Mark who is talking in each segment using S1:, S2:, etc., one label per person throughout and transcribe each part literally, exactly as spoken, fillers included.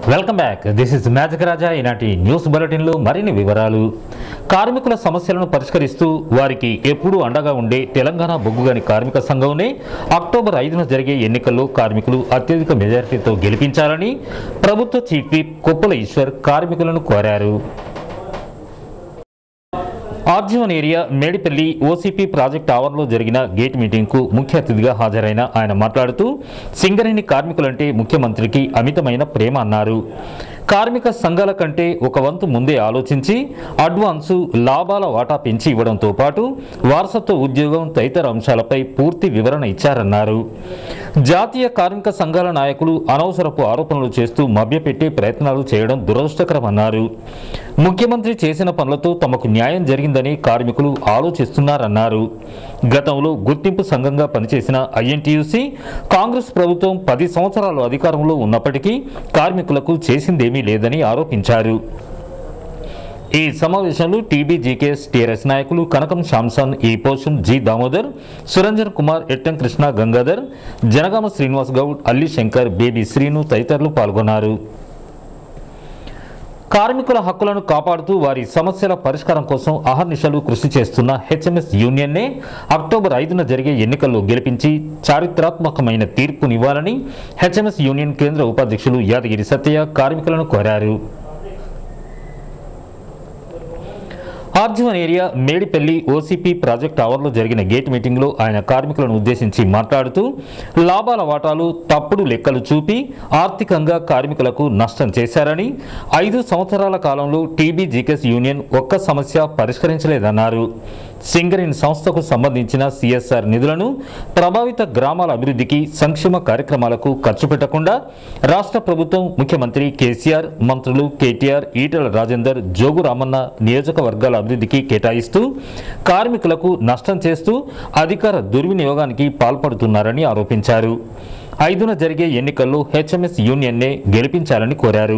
S1: Welcome back. This is magic Raja. ఈనాటి news బులెటిన్లో మరిన్ని వివరాలు. కార్మికుల సమస్యలను పరిష్కరిస్తూ వారికి ఎప్పుడూ అండగా ఉండే తెలంగాణ బొగ్గుగని కార్మిక సంఘంనే అక్టోబర్ ఐదున జరిగే ఎన్నికల్లో కార్మికులు అత్యధిక మెజారిటీతో గెలిపించాలని ప్రభుత్వ చీఫ్ విప్ కొప్పుల ఈశ్వర్ కార్మికులను కోరారు. RG one area Medipalli OCP project ఆవరణలో జరిగిన గేట్ మీటింగ్కు ముఖ్య అతిథిగా హాజరైన ఆయన మాట్లాడుతూ సింగరేణి కార్మికులంటే ముఖ్యమంత్రికి అమితమైన ప్రేమ అన్నారు. కార్మిక సంఘాల కంటే ఒక వంతు ముందే ఆలోచించి అడ్వాన్సు లాభాల వాటా పెంచి ఇవ్వడంతో పాటు వారసత్వ ఉద్యోగం తదితర అంశాలపై పూర్తి వివరణ ఇచ్చారన్నారు. జాతీయ కార్మిక సంఘాల నాయకులు అనవసరపు ఆరోపణలు చేస్తూ మభ్యపెట్టే ప్రయత్నాలు చేయడం దురదృష్టకరమన్నారు. ముఖ్యమంత్రి చేసిన పనులతో తమకు న్యాయం జరిగిందని కార్మికులు ఆలోచిస్తున్నారన్నారు. గతంలో గుర్తింపు సంఘంగా పనిచేసిన ఐఎన్టీయూసీ కాంగ్రెస్ ప్రభుత్వం పది సంవత్సరాలు అధికారంలో ఉన్నప్పటికీ కార్మికులకు చేసిందేమీ లేదని ఆరోపించారు. ఈ సమావేశంలో టీబీజీకేఎస్ టీఆర్ఎస్ నాయకులు Kanakam Samson, E Poshan, G Damodar, Suranjan Kumar, Ettam Krishna, Gangadhar, Janagama Srinivas Goud, Alli Shankar, baby Srinu తదితరులు పాల్గొన్నారు. కార్మికుల హక్కులను కాపాడుతూ వారి సమస్యల పరిష్కారం కోసం అహర్నిశలు కృషి చేస్తున్న హెచ్ఎంఎస్ యూనియన్నే అక్టోబర్ ఐదున జరిగే ఎన్నికల్లో గెలిపించి చారిత్రాత్మకమైన తీర్పునివ్వాలని హెచ్ఎంఎస్ యూనియన్ కేంద్ర ఉపాధ్యక్షులు యాదగిరి సత్యయ్య కార్మికులను కోరారు. RG one area Medipalli OCP project ఆవరణలో జరిగిన గేట్ మీటింగ్లో ఆయన కార్మికులను ఉద్దేశించి మాట్లాడుతూ లాభాల వాటాలు తప్పుడు లెక్కలు చూపి ఆర్థికంగా కార్మికులకు నష్టం చేశారని, ఐదు సంవత్సరాల కాలంలో టీబీజీకేఎస్ యూనియన్ ఒక్క సమస్య పరిష్కరించలేదన్నారు. సింగరేణి సంస్థకు సంబంధించిన సిఎస్ఆర్ నిధులను ప్రభావిత గ్రామాల అభివృద్ధికి, సంక్షేమ కార్యక్రమాలకు ఖర్చు పెట్టకుండా రాష్ట్ర ప్రభుత్వం, ముఖ్యమంత్రి కేసీఆర్, మంత్రులు కేటీఆర్, ఈటెల రాజేందర్, జోగు రామన్న నియోజకవర్గాల అభివృద్ధికి కేటాయిస్తూ కార్మికులకు నష్టం చేస్తూ అధికార దుర్వినియోగానికి పాల్పడుతున్నారని ఆరోపించారు. ఐదున జరిగే ఎన్నికల్లో హెచ్ఎంఎస్ యూనియన్నే గెలిపించాలని కోరారు.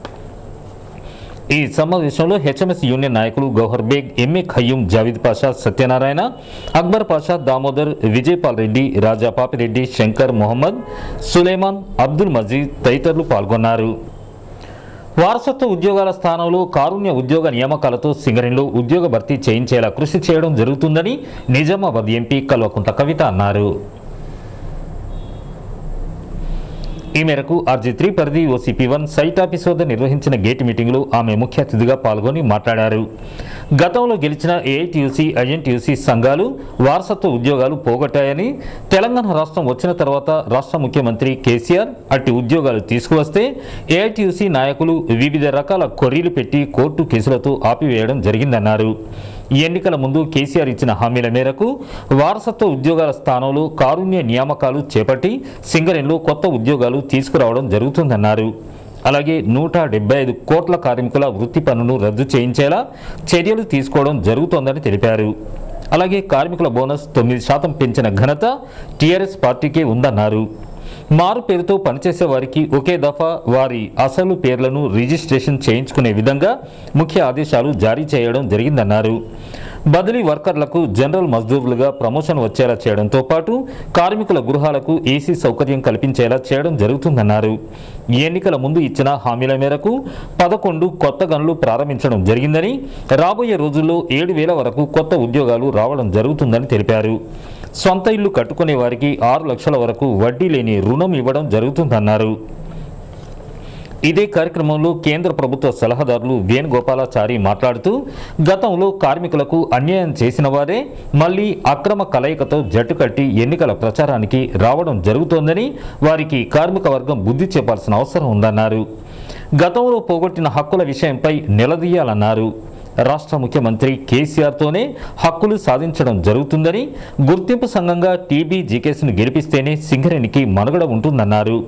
S1: ఈ సమావేశంలో హెచ్ఎంఎస్ యూనియన్ నాయకులు గౌహర్ బేగ్, ఎంఏ ఖయ్యూం, జావీద్ పాషా, సత్యనారాయణ, అక్బర్ పాషా, దామోదర్, విజయపాల్ రెడ్డి, రాజా పాపిరెడ్డి, శంకర్, మొహమ్మద్, సులేమాన్, అబ్దుల్ మజీద్ తదితరులు పాల్గొన్నారు. వారసత్వ ఉద్యోగాల స్థానంలో కారుణ్య ఉద్యోగ నియామకాలతో సింగరేణిలో ఉద్యోగ భర్తీ చేయించేలా కృషి చేయడం జరుగుతుందని నిజామాబాద్ ఎంపీ కల్వకుంట్ల కవిత అన్నారు. ఈ మేరకు ఆర్జీ త్రీ పరిధి ఓసీపీ వన్ సైట్ ఆఫీస్ వద్ద నిర్వహించిన గేట్ మీటింగ్లో ఆమె ముఖ్య అతిథిగా పాల్గొని మాట్లాడారు. గతంలో గెలిచిన ఏఐటీయూసీ, ఐఎన్టీయూసీ సంఘాలు వారసత్వ ఉద్యోగాలు పోగొట్టాయని, తెలంగాణ రాష్ట్రం వచ్చిన తర్వాత రాష్ట్ర ముఖ్యమంత్రి కేసీఆర్ అట్టి ఉద్యోగాలు తీసుకువస్తే ఏఐటీయూసీ నాయకులు వివిధ రకాల కొర్రీలు పెట్టి కోర్టు కేసులతో ఆపివేయడం జరిగిందన్నారు. ఎన్నికల ముందు కేసీఆర్ ఇచ్చిన హామీల మేరకు వారసత్వ ఉద్యోగాల స్థానంలో కారుణ్య నియామకాలు చేపట్టి సింగరేణిలో కొత్త ఉద్యోగాలు తీసుకురావడం జరుగుతుందన్నారు. అలాగే నూట డెబ్బై ఐదు కోట్ల కార్మికుల వృత్తి పన్నును రద్దు చేయించేలా చర్యలు తీసుకోవడం జరుగుతోందని తెలిపారు. అలాగే కార్మికుల బోనస్ తొమ్మిది శాతం పెంచిన ఘనత టీఆర్ఎస్ పార్టీకే ఉందన్నారు. మారు పేరుతో పనిచేసే వారికి ఒకే దఫా వారి అసలు పేర్లను రిజిస్ట్రేషన్ చేయించుకునే విధంగా ముఖ్య ఆదేశాలు జారీ చేయడం జరిగిందన్నారు. బదిలీ వర్కర్లకు జనరల్ మజ్దూర్లుగా ప్రమోషన్ వచ్చేలా చేయడంతో పాటు కార్మికుల గృహాలకు ఏసీ సౌకర్యం కల్పించేలా చేయడం జరుగుతుందన్నారు. ఎన్నికల ముందు ఇచ్చిన హామీల మేరకు పదకొండు కొత్త గనులు ప్రారంభించడం జరిగిందని, రాబోయే రోజుల్లో ఏడు వేల వరకు కొత్త ఉద్యోగాలు రావడం జరుగుతుందని తెలిపారు. సొంత ఇల్లు కట్టుకునే వారికి ఆరు లక్షల వరకు వడ్డీ లేని రుణం ఇవ్వడం జరుగుతుందన్నారు. ఇదే కార్యక్రమంలో కేంద్ర ప్రభుత్వ సలహాదారులు వేణుగోపాలాచారి మాట్లాడుతూ గతంలో కార్మికులకు అన్యాయం చేసిన వారే మళ్లీ అక్రమ కలయికతో జట్టు కట్టి ఎన్నికల ప్రచారానికి రావడం జరుగుతోందని, వారికి కార్మిక వర్గం బుద్ధి చెప్పాల్సిన అవసరం ఉందన్నారు. గతంలో పోగొట్టిన హక్కుల విషయంపై నిలదీయాలన్నారు. రాష్ట్ర ముఖ్యమంత్రి కేసీఆర్తోనే హక్కులు సాధించడం జరుగుతుందని, గుర్తింపు సంఘంగా టీబీజీకేఎస్ను గెలిపిస్తేనే సింగరేణికి మనుగడ ఉంటుందన్నారు.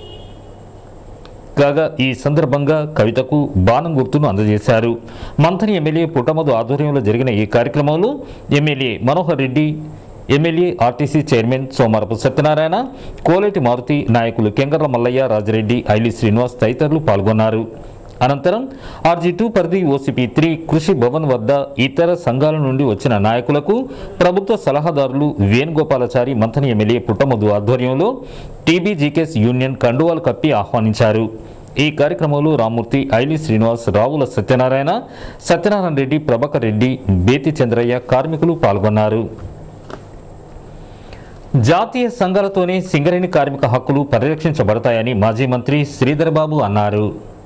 S1: కాగా ఈ సందర్భంగా కవితకు బాణం గుర్తును అందజేశారు. మంథని ఎమ్మెల్యే పుట్టమధు ఆధ్వర్యంలో జరిగిన ఈ కార్యక్రమంలో MLA Manohar Reddy, MLA RTC chairman Somarapu Satyanarayana, Koleti Maruthi, నాయకులు కెంగర్ల మల్లయ్య, రాజిరెడ్డి, ఐలి శ్రీనివాస్ తదితరులు పాల్గొన్నారు. అనంతరం ఆర్జీ టూ పరిధి ఓసీపీ త్రీ కృషి భవన్ వద్ద ఇతర సంఘాల నుండి వచ్చిన నాయకులకు ప్రభుత్వ సలహాదారులు వేణుగోపాలాచారి, మంథని ఎమ్మెల్యే పుట్టమధు ఆధ్వర్యంలో టీబీజీకేఎస్ యూనియన్ కండువాలు కప్పి ఆహ్వానించారు. ఈ కార్యక్రమంలో రామ్మూర్తి, ఐలి శ్రీనివాస్, రావుల సత్యనారాయణ, సత్యనారాయణ రెడ్డి, ప్రభాకర్ రెడ్డి, బేతి చంద్రయ్య కార్మికులు పాల్గొన్నారు. జాతీయ సంఘాలతోనే సింగరేణి కార్మిక హక్కులు పరిరక్షించబడతాయని మాజీ మంత్రి శ్రీధర్బాబు అన్నారు.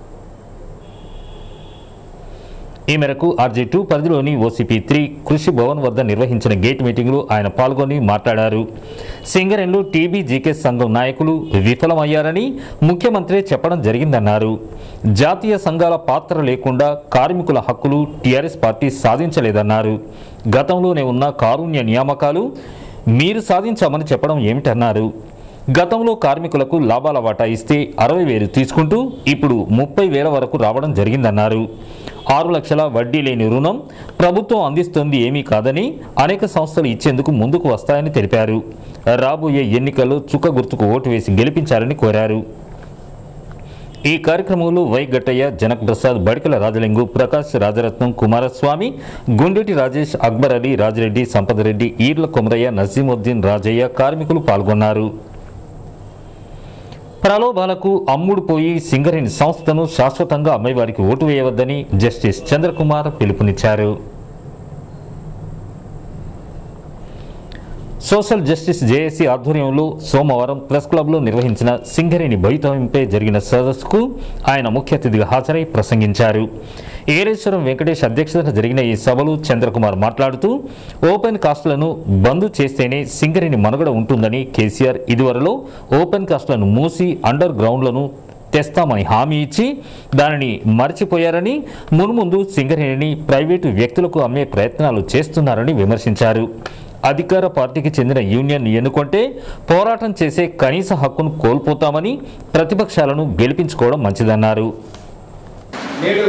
S1: ఈ మేరకు ఆర్జీ టూ పరిధిలోని ఓసీపీ త్రీ కృషి భవన్ వద్ద నిర్వహించిన గేట్ మీటింగ్లో ఆయన పాల్గొని మాట్లాడారు. సింగరేణిలో టీబీజీకే సంఘం నాయకులు విఫలమయ్యారని ముఖ్యమంత్రి చెప్పడం జరిగిందన్నారు. జాతీయ సంఘాల పాత్ర లేకుండా కార్మికుల హక్కులు టీఆర్ఎస్ పార్టీ సాధించలేదన్నారు. గతంలోనే ఉన్న కారుణ్య నియామకాలు మీరు సాధించామని చెప్పడం ఏమిటన్నారు. గతంలో కార్మికులకు లాభాల వాటా ఇస్తే అరవై వేలు తీసుకుంటూ ఇప్పుడు ముప్పై వేల వరకు రావడం జరిగిందన్నారు. ఆరు లక్షల వడ్డీ లేని రుణం ప్రభుత్వం అందిస్తోంది ఏమీ కాదని అనేక సంస్థలు ఇచ్చేందుకు ముందుకు వస్తాయని తెలిపారు. రాబోయే ఎన్నికల్లో చుక్క గుర్తుకు ఓటు వేసి గెలిపించాలని కోరారు. ఈ కార్యక్రమంలో వై గట్టయ్య, జనక్ ప్రసాద్, బడికల రాజలింగు, ప్రకాష్, రాజరత్నం, కుమారస్వామి, గుండెటి రాజేష్, అక్బర్ అలీ, రాజిరెడ్డి, సంపదరెడ్డి, ఈర్ల కొమరయ్య, నసీముద్దీన్, రాజయ్య కార్మికులు పాల్గొన్నారు. ప్రలోభాలకు అమ్ముడు పోయి సింగరేణి సంస్థను శాశ్వతంగా అమ్మేవారికి ఓటు వేయవద్దని జస్టిస్ చంద్రకుమార్ పిలుపునిచ్చారు. సోషల్ జస్టిస్ జేఏసీ ఆధ్వర్యంలో సోమవారం ప్రెస్ క్లబ్లో నిర్వహించిన సింగరేణి భవితవ్యంపై జరిగిన సదస్సుకు ఆయన ముఖ్య అతిథిగా హాజరై ప్రసంగించారు. ఏలేశ్వరం వెంకటేష్ అధ్యక్షతన జరిగిన ఈ సభలో చంద్రకుమార్ మాట్లాడుతూ ఓపెన్ కాస్ట్లను బంద్ చేస్తేనే సింగరేణి మనుగడ ఉంటుందని, కేసీఆర్ ఇదివరలో ఓపెన్ కాస్ట్లను మూసి అండర్ గ్రౌండ్లను తెస్తామని హామీ ఇచ్చి దానిని మర్చిపోయారని, మున్ముందు సింగరేణిని ప్రైవేటు వ్యక్తులకు అమ్మే ప్రయత్నాలు చేస్తున్నారని విమర్శించారు. అధికార పార్టీకి చెందిన యూనియన్ ఎన్నుకుంటే పోరాటం చేసే కనీస హక్కును కోల్పోతామని, ప్రతిపక్షాలను గెలిపించుకోవడం మంచిదన్నారు.
S2: నేడు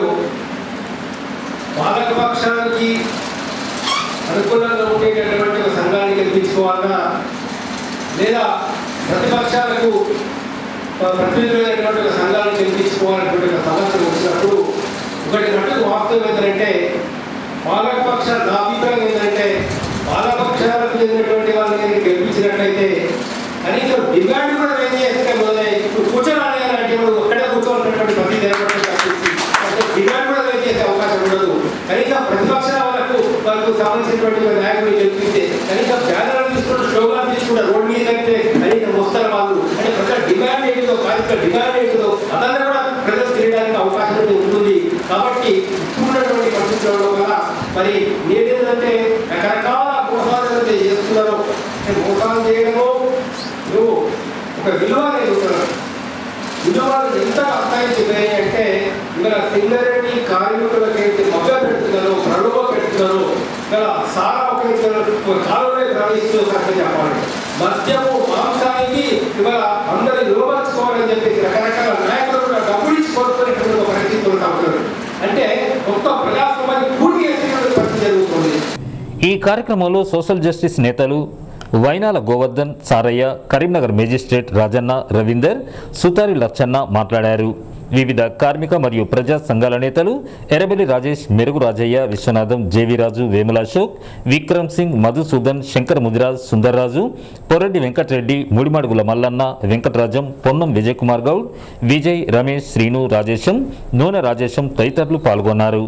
S2: పాలకపక్షానికి అనుకూలంగా ఉండేటటువంటి ఒక సంఘాన్ని గెలిపించుకోవాలన్నా లేదా ప్రతిపక్షాలకు ప్రతినిధులైనటువంటి ఒక సంఘాన్ని గెలిపించుకోవాలనేటువంటి ఒక సమస్య వచ్చినప్పుడు ఒకటి మటుకు వాస్తవం ఏంటంటే పాలకపక్ష నా అభిప్రాయం ఏంటంటే పాలకపక్షాలకు చెందినటువంటి వాళ్ళని గెలిపించినట్లయితే కనీసం డిమాండ్ కూడా రేజ్ చేస్తే మొదలై ఇప్పుడు కూర్చోరాలి అంటే మనం ఒక్కడే కూర్చోవాల్సినటువంటి పరిస్థితి ఏర్పడుతుంది. డిమాండ్ కూడా రేజ్ చేసే అవకాశం ఉండదు. కనీసం ప్రతిపక్షాల వరకు వాళ్ళకు సంబంధించినటువంటి నాయకులు గెలిపిస్తే కనీసం బ్యానర్లు తీసుకుంటూ స్లోగాన్ తీసుకుంటూ రోడ్డు మీద అయితే కనీసం వస్తారు వాళ్ళు అంటే ప్రజల డిమాండ్ ఏంటిదో కార్యక్రమ డిమాండ్ ఏంటిదో అదన్నా కూడా ప్రజలు తెలియడానికి అవకాశం ఉంటుంది. కాబట్టి ఇప్పుడున్నటువంటి పరిస్థితుల్లో కూడా మరి నేనేంటంటే రకరకాల మోసాలు చేస్తున్నారు. మోసాలు చేయడము నువ్వు ఒక విలువ నేర్చుకున్నాను. విలువలు ఎంత అర్థాయించిపోయాయి అంటే ఇక్కడ సింగరేణి కార్మికులకైతే మగ్గ పెడుతున్నారు, ప్రలోభ పెడుతున్నారు, ఇక్కడ సారా ఒక కాలంలో ప్రవహిస్తూ చెప్పాలి. మద్యము మాంసానికి ఇవాళ అందరూ నిలబర్చుకోవాలని చెప్పేసి రకరకాల నాయకులు కూడా డబ్బులు ఇచ్చి కోరుకునేటువంటి ఒక పరిస్థితి కొనసాగుతున్నారు. అంటే మొత్తం ప్రజాస్వామ్యాన్ని పూర్తి చేసేటువంటి పరిస్థితి జరుగుతుంది.
S1: ఈ కార్యక్రమంలో సోషల్ జస్టిస్ నేతలు వైనాల గోవర్ధన్, సారయ్య, కరీంనగర్ మేజిస్ట్రేట్ రాజన్న, రవీందర్, సుతారి లచ్చన్న మాట్లాడారు. వివిధ కార్మిక మరియు ప్రజా సంఘాల నేతలు ఎర్రబెల్లి రాజేష్, మెరుగు రాజయ్య, విశ్వనాథం, జేవీరాజు, వేముల అశోక్, విక్రమ్ సింగ్, మధుసూదన్, శంకర్ ముదిరాజ్, సుందర్రాజు, పొరెడ్డి వెంకటరెడ్డి, ముడిమడుగుల మల్లన్న, వెంకటరాజం, పొన్నం విజయ్ కుమార్ గౌడ్, విజయ్, రమేష్, శ్రీను, రాజేశం, నూనె రాజేశం తదితరులు పాల్గొన్నారు.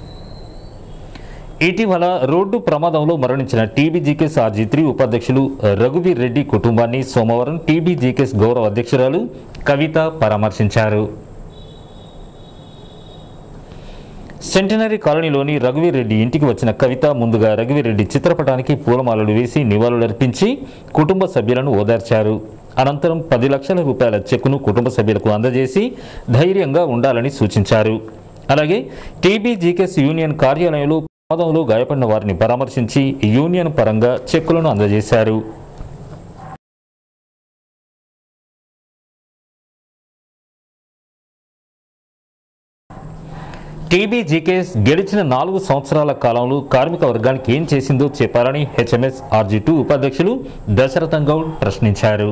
S1: ఇటీవల రోడ్డు ప్రమాదంలో మరణించిన టీబీజీకేఎస్ ఆర్జీ త్రీ ఉపాధ్యక్షులు రఘువీర్ రెడ్డి కుటుంబాన్ని సోమవారం టీబీజీకేఎస్ గౌరవ అధ్యక్షురాలు కవిత పరామర్శించారు. సెంటనరీ కాలనీలోని రఘువీర్ రెడ్డి ఇంటికి వచ్చిన కవిత ముందుగా రఘువీర్ రెడ్డి చిత్రపటానికి పూలమాలలు వేసి నివాళులర్పించి కుటుంబ సభ్యులను ఓదార్చారు. అనంతరం పది లక్షల రూపాయల చెక్కును కుటుంబ సభ్యులకు అందజేసి ధైర్యంగా ఉండాలని సూచించారు. అలాగే టీబీజీకేఎస్ యూనియన్ కార్యాలయంలో ప్రమాదంలో గాయపడిన వారిని పరామర్శించి యూనియన్ పరంగా చెక్కులను అందజేశారు. టీబీజీకేఎస్ గెలిచిన నాలుగు సంవత్సరాల కాలంలో కార్మిక వర్గానికి ఏం చేసిందో చెప్పాలని హెచ్ఎంఎస్ ఆర్జీ టూ ఉపాధ్యక్షులు దశరథం గౌడ్ ప్రశ్నించారు.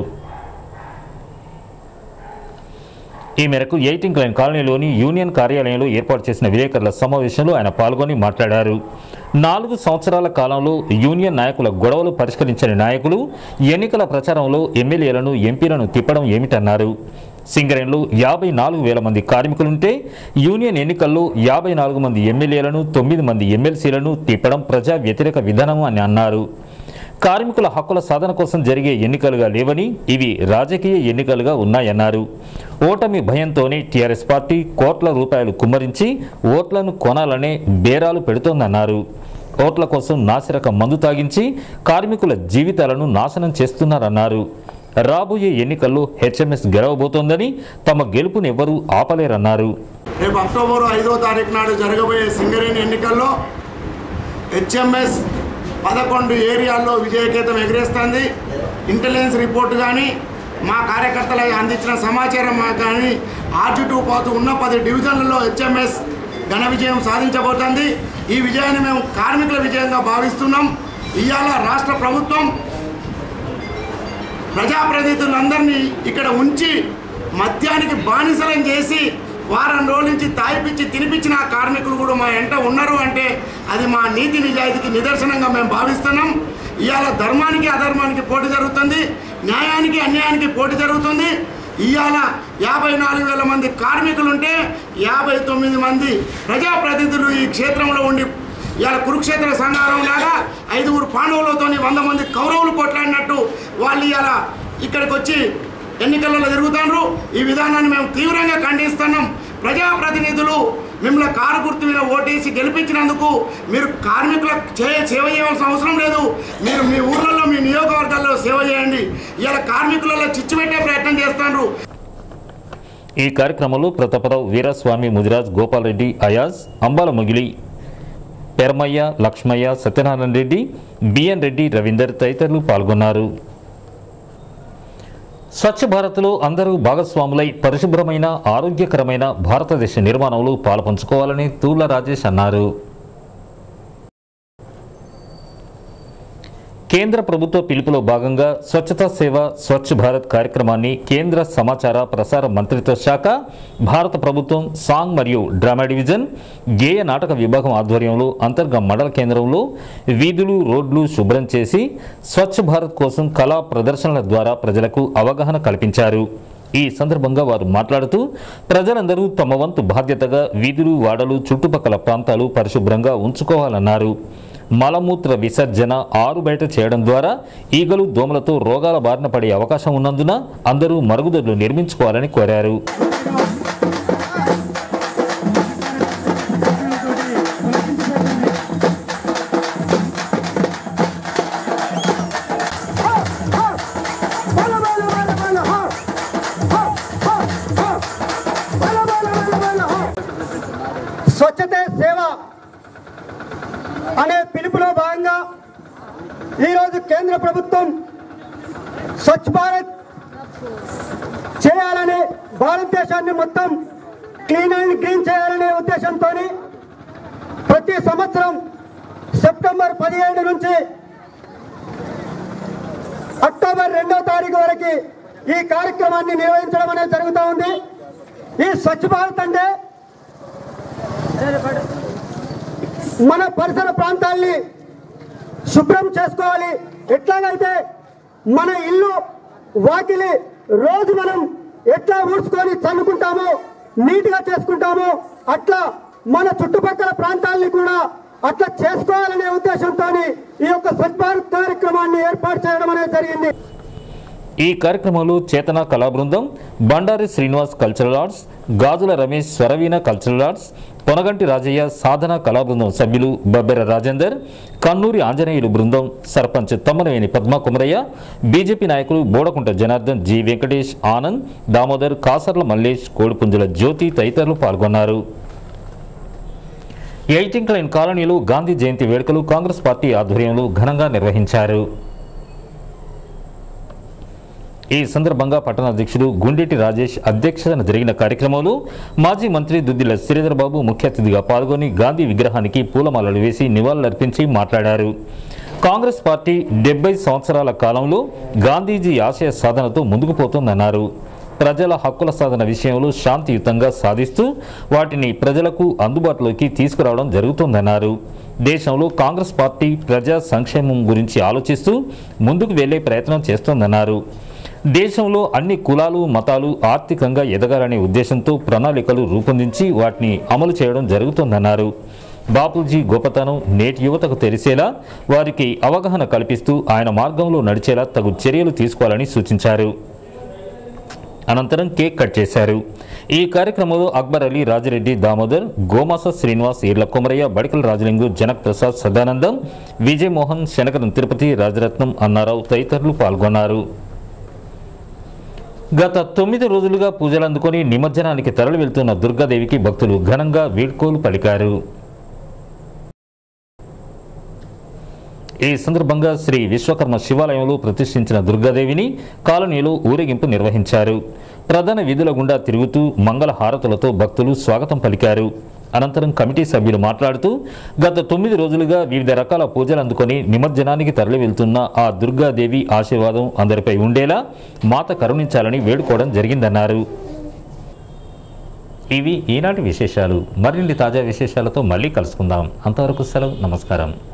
S1: ఈ మేరకు ఎయిటింగ్ లైన్ కాలనీలోని యూనియన్ కార్యాలయంలో ఏర్పాటు చేసిన విలేకరుల సమావేశంలో ఆయన పాల్గొని మాట్లాడారు. నాలుగు సంవత్సరాల కాలంలో యూనియన్ నాయకుల గొడవలు పరిష్కరించని నాయకులు ఎన్నికల ప్రచారంలో ఎమ్మెల్యేలను, ఎంపీలను తిప్పడం ఏమిటన్నారు. సింగరేణిలో యాభై నాలుగు వేల మంది కార్మికులుంటే యూనియన్ ఎన్నికల్లో యాభై నాలుగు మంది ఎమ్మెల్యేలను తొమ్మిది మంది ఎమ్మెల్సీలను తిప్పడం ప్రజా వ్యతిరేక విధానం అని అన్నారు. కార్మికుల హక్కుల సాధన కోసం జరిగే ఎన్నికలుగా లేవని ఇవి రాజకీయ ఎన్నికలుగా ఉన్నాయన్నారు. ఓటమి భయంతోనే టీఆర్ఎస్ పార్టీ కోట్ల రూపాయలు కుమ్మరించి ఓట్లను కొనాలనే బేరాలు పెడుతోందన్నారు. ఓట్ల కోసం నాసిరక మందు తాగించి కార్మికుల జీవితాలను నాశనం చేస్తున్నారన్నారు. రాబోయే ఎన్నికల్లో హెచ్ఎంఎస్ గెలవబోతోందని తమ గెలుపునెవ్వరూ ఆపలేరన్నారు.
S3: రేపు అక్టోబర్ ఐదో తారీఖు నాడు జరగబోయే సింగరేణి ఎన్నికల్లో హెచ్ఎంఎస్ పదకొండు ఏరియాల్లో విజయకేతం ఎగరేస్తుంది. ఇంటెలిజెన్స్ రిపోర్ట్ కానీ మా కార్యకర్తలకు అందించిన సమాచారం కానీ ఆర్జుటూ పోతూ ఉన్న పది డివిజన్లలో హెచ్ఎంఎస్ ఘన విజయం సాధించబోతోంది. ఈ విజయాన్ని మేము కార్మికుల విజయంగా భావిస్తున్నాం. ఇవాళ రాష్ట్ర ప్రభుత్వం ప్రజాప్రతినిధులందరినీ ఇక్కడ ఉంచి మద్యానికి బానిసలం చేసి వారం రోజుల నుంచి తాయిపిచ్చి తినిపించిన కార్మికులు కూడా మా వెంట ఉన్నారు అంటే అది మా నీతి నిజాయితీకి నిదర్శనంగా మేము భావిస్తున్నాం. ఇవాళ ధర్మానికి అధర్మానికి పోటీ జరుగుతుంది, న్యాయానికి అన్యాయానికి పోటీ జరుగుతుంది. ఇవాళ యాభై నాలుగు వేల మంది కార్మికులుంటే యాభై తొమ్మిది మంది ప్రజాప్రతినిధులు ఈ క్షేత్రంలో ఉండి ఇవాళ కురుక్షేత్ర సంహారం లాగా ఐదుగురు పాండవులతో వంద మంది కౌరవులు కొట్లాడినట్టు వాళ్ళు ఇవాళ ఇక్కడికి వచ్చి ఎన్నికలలో జరుగుతున్నారు. ఈ విధానాన్ని మేము తీవ్రంగా ఖండిస్తున్నాం. ప్రజాప్రతినిధులు మిమ్మల్ని కారు గుర్తు మీద ఓటేసి గెలిపించినందుకు మీరు కార్మికులకు చే సేవ చేయవలసిన అవసరం లేదు. మీరు మీ ఊర్లలో మీ నియోజకవర్గాల్లో సేవ చేయండి. ఇవాళ కార్మికులలో చిచ్చు పెట్టే ప్రయత్నం చేస్తున్నారు.
S1: ఈ కార్యక్రమంలో ప్రతాపరావు, వీరస్వామి, ముదిరాజ్, గోపాల్ రెడ్డి, అయాజ్, అంబాల ముగిలి, పెరమయ్య, లక్ష్మయ్య, సత్యనారాయణ రెడ్డి, బిఎన్ రెడ్డి, రవీందర్ తదితరులు పాల్గొన్నారు. స్వచ్ఛ భారత్లో అందరూ భాగస్వాములై పరిశుభ్రమైన ఆరోగ్యకరమైన భారతదేశ నిర్మాణంలో పాలుపంచుకోవాలని తూర్ల రాజేష్ అన్నారు. కేంద్ర ప్రభుత్వ పిలుపులో భాగంగా స్వచ్ఛతా సేవ స్వచ్ఛ భారత్ కార్యక్రమాన్ని కేంద్ర సమాచార ప్రసార మంత్రిత్వ శాఖ, భారత ప్రభుత్వం సాంగ్ మరియు డ్రామా డివిజన్, గేయ నాటక విభాగం ఆధ్వర్యంలో అంతర్గత మండల కేంద్రంలో వీధులు, రోడ్లు శుభ్రం చేసి స్వచ్ఛ భారత్ కోసం కళా ప్రదర్శనల ద్వారా ప్రజలకు అవగాహన కల్పించారు. ఈ సందర్భంగా వారు మాట్లాడుతూ ప్రజలందరూ తమ వంతు బాధ్యతగా వీధులు, వాడలు, చుట్టుపక్కల ప్రాంతాలు పరిశుభ్రంగా ఉంచుకోవాలన్నారు. మలమూత్ర విసర్జన ఆరు బయట చేయడం ద్వారా ఈగలు, దోమలతో రోగాల బారిన పడే అవకాశం ఉన్నందున అందరూ మరుగుదొడ్లు నిర్మించుకోవాలని కోరారు.
S4: స్వచ్ఛతే సేవ అనే పిలుపులో భాగంగా ఈరోజు కేంద్ర ప్రభుత్వం స్వచ్ఛ భారత్ చేయాలని, భారతదేశాన్ని మొత్తం క్లీన్ అండ్ గ్రీన్ చేయాలనే ఉద్దేశంతో ప్రతి సంవత్సరం సెప్టెంబర్ పదిహేడు నుంచి అక్టోబర్ రెండో తారీఖు వరకు ఈ కార్యక్రమాన్ని నిర్వహించడం అనేది జరుగుతూ ఉంది. ఈ స్వచ్ఛ భారత్ అంటే మన పరిసర ప్రాంతాల్ని శుభ్రం చేసుకోవాలి. ఎట్లాగైతే మన ఇల్లు, వాకిలి రోజు మనం ఎట్లా ఊడ్చుకొని చల్లుకుంటామో, నీట్గా చేసుకుంటామో అట్లా మన చుట్టుపక్కల ప్రాంతాలని కూడా అట్లా చేసుకోవాలనే ఉద్దేశంతో ఈ యొక్క స్వచ్ఛ భారత్ కార్యక్రమాన్ని ఏర్పాటు చేయడం అనేది జరిగింది.
S1: ఈ కార్యక్రమంలో చేతన కళా బృందం, Bandari Srinivas cultural arts, Gajula Ramesh Swaraveena cultural arts, Ponaganti Rajaiah Sadhana కళా బృందం సభ్యులు బబ్బెర రాజేందర్, కన్నూరి ఆంజనేయులు బృందం, సర్పంచ్ తమ్మనవేని పద్మా కుమరయ్య, బీజేపీ నాయకులు బోడకుంట జనార్దన్, జి వెంకటేష్, ఆనంద్, దామోదర్, కాసర్ల మల్లేష్, కోడిపుంజుల జ్యోతి తదితరులు పాల్గొన్నారు. ఎయిటింగ్ లైన్ కాలనీలో గాంధీ జయంతి వేడుకలు కాంగ్రెస్ పార్టీ ఆధ్వర్యంలో ఘనంగా నిర్వహించారు. ఈ సందర్భంగా పట్టణ అధ్యక్షుడు గుండెటి రాజేష్ అధ్యక్షతన జరిగిన కార్యక్రమంలో మాజీ మంత్రి దుద్దిల శ్రీధర్ బాబు ముఖ్య అతిథిగా పాల్గొని గాంధీ విగ్రహానికి పూలమాలలు వేసి నివాళులర్పించి మాట్లాడారు. కాంగ్రెస్ పార్టీ డెబ్బై సంవత్సరాల కాలంలో గాంధీజీ ఆశయ సాధనతో ముందుకు పోతోందన్నారు. ప్రజల హక్కుల సాధన విషయంలో శాంతియుతంగా సాధిస్తూ వాటిని ప్రజలకు అందుబాటులోకి తీసుకురావడం జరుగుతోందన్నారు. దేశంలో కాంగ్రెస్ పార్టీ ప్రజా సంక్షేమం గురించి ఆలోచిస్తూ ముందుకు వెళ్లే ప్రయత్నం చేస్తోందన్నారు. దేశంలో అన్ని కులాలు మతాలు ఆర్థికంగా ఎదగాలనే ఉద్దేశంతో ప్రణాళికలు రూపొందించి వాటిని అమలు చేయడం జరుగుతోందన్నారు. బాపూజీ గొప్పతనం నేటి యువతకు తెలిసేలా వారికి అవగాహన కల్పిస్తూ ఆయన మార్గంలో నడిచేలా తగు చర్యలు తీసుకోవాలని సూచించారు. అనంతరం కేక్ కట్ చేశారు. ఈ కార్యక్రమంలో అక్బర్ అలీ, రాజిరెడ్డి దామోదర్, గోమాస శ్రీనివాస్, ఈర్ల కొమరయ్య, బడికల రాజలింగు, జనక్ ప్రసాద్, సదానందం, విజయ్ మోహన్, శనకరం తిరుపతి, రాజరత్నం, అన్నారావు తదితరులు పాల్గొన్నారు. గత తొమ్మిది రోజులుగా పూజలు అందుకొని నిమజ్జనానికి తరలి వెళ్తున్న దుర్గాదేవికి భక్తులు ఘనంగా వీడ్కోలు పలికారు. ఈ సందర్భంగా శ్రీ విశ్వకర్మ శివాలయంలో ప్రతిష్ఠించిన దుర్గాదేవిని కాలనీలో ఊరేగింపు నిర్వహించారు. ప్రధాన వీధుల గుండా తిరుగుతూ మంగళ హారతులతో భక్తులు స్వాగతం పలికారు. అనంతరం కమిటీ సభ్యులు మాట్లాడుతూ గత తొమ్మిది రోజులుగా వివిధ రకాల పూజలు అందుకొని నిమజ్జనానికి తరలి వెళ్తున్న ఆ దుర్గాదేవి ఆశీర్వాదం అందరిపై ఉండేలా మాత కరుణించాలని వేడుకోవడం జరిగిందన్నారు. ఇవి ఈనాటి విశేషాలు. మరిన్ని తాజా విశేషాలతో మళ్ళీ కలుసుకుందాం. అంతవరకు సెలవు. నమస్కారం.